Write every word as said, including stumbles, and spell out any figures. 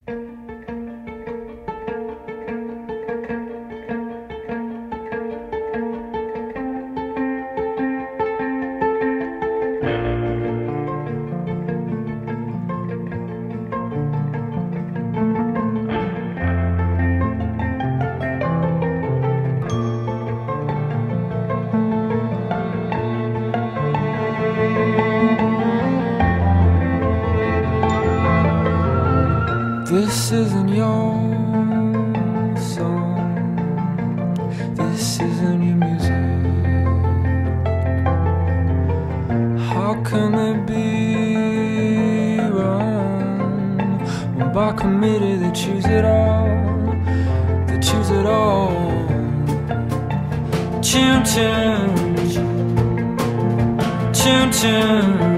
This isn't your song, this isn't your music. How can they be wrong when by committee they choose it all, they choose it all. Chim chim, chim chim.